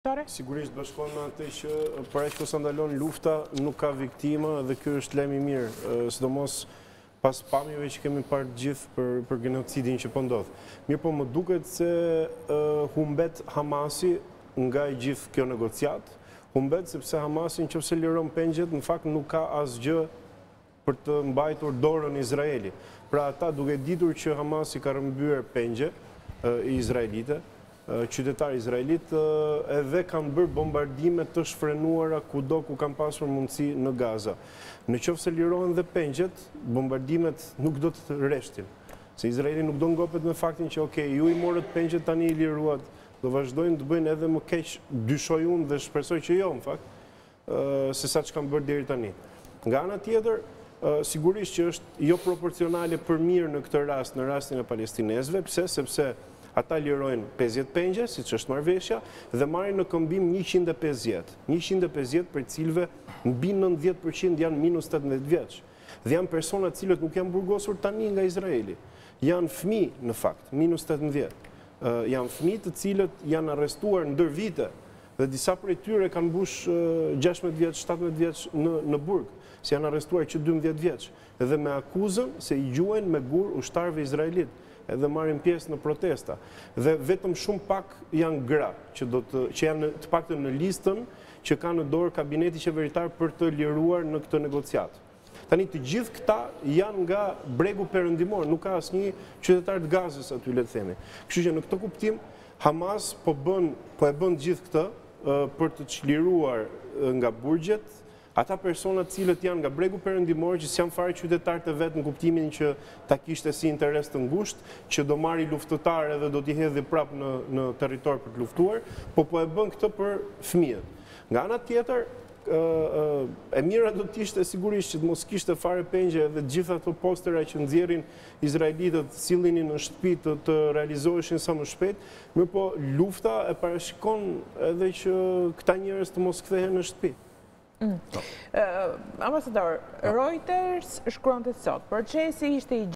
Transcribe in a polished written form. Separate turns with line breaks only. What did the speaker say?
Sigurisht bashkon me atë që për aq sa ndalon lufta nuk ka viktima dhe ky është lajm i mirë, sidomos pas pamjeve që kemi parë gjithë për genocidin që po ndodh. Mirë po më duket se humbet Hamasi nga i gjithë kjo negociat, humbet sepse Hamasi nëse liron pengjet në fakt nuk ka asgjë për të mbajtur dorën Izraeli. Pra ata duke ditur që Hamasi ka rrëmbyer pengje izraelite, qytetarë izraelit edhe kanë bërë bombardime të shfrenuara kudo ku kanë pasur mundësi në Gaza. Në qoftë se lirohen dhe pengjet, bombardimet nuk do të rreshtin. Se Izraeli nuk do ngopet me faktin që ju i morët pengjet tani i liruat, do vazhdojnë të bëjnë edhe më keq, dyshoj unë dhe shpresoj që jo në fakt, se sa që kanë bërë deri tani. Nga ana tjetër, sigurisht që është jo proporcionale për mirë në këtë rast, në rastin e palestinesëve, sepse ata lirojnë 50 pengje, si që është marrëveshja, dhe marrin në këmbim 150. 150 për cilve mbi 90% janë minus 18 vjeç. Dhe janë persona cilët nuk janë burgosur tani nga Izraeli. Janë fëmijë në fakt, minus 18. Janë fëmijë të cilët janë arrestuar ndër vite, dhe disa prej tyre kanë mbush 16 vjeç, 17 vjeç në burg, si janë arrestuar që 12 vjeç, edhe me akuzën se i gjuajnë me gur ushtarëve izraelit, edhe marrin pjesë në protesta. Dhe vetëm shumë pak janë gra, që janë të paktën në listën që ka në dorë kabineti qeveritar për të liruar në këtë negociat. Tani të gjithë këta janë nga bregu perëndimor, nuk ka asnjë qytetar të Gazës aty, le të themi. Kështu që në këtë kuptim, Hamas po e bën gjithë këtë për të çliruar nga burgjet ata persona cilët janë nga bregu perëndimor, që s'janë fare qytetarë të vetë në kuptimin që ta kishte si interes të ngushtë, që do marri luftëtarë edhe do t'i hedhë prapë në territor për të luftuar, po e bën këtë për fëmijët. Nga ana tjetër, e mira do t'ishte sigurisht që të mos kishte fare pengje edhe gjitha ato postera që nxjerrin izraelitët sillinin në shtëpi të realizoheshin sa më shpejt, mirë po lufta e parashikon edhe që këta njerëz të mos kthehen në shtëpi.
Ambasador, Reuters shkruante sot, procesi ishte i